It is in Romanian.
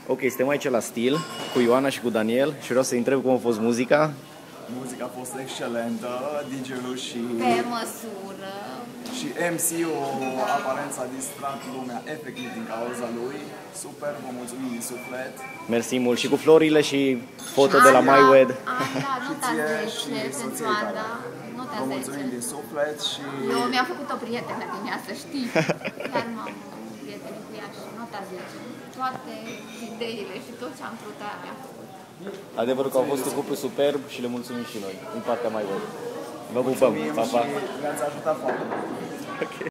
Ok, suntem aici la Stil cu Ioana și cu Daniel și vreau să-i întreb cum a fost muzica. Muzica a fost excelentă, DJ-ul și... Pe măsură. Și MC-ul aparent s-a distrat lumea efectiv din cauza lui. Super, vă mulțumim din suflet. Mersi mult și cu florile și foto de la MyWed. Ana, nota 10 pentru Ana. Nota 10. Vă mulțumim din suflet și... Eu mi-am făcut o prietenă din ea, să știi. Chiar m-am prietenit cu ea și nota 10. Toate ideile și tot ce am vrut aia mi-am făcut. Adevărul că au fost un cuplu superb și le mulțumim și noi, din partea MyWed. Vă pupăm, pa, pa! Ne-ați ajutat foarte mult. Okay.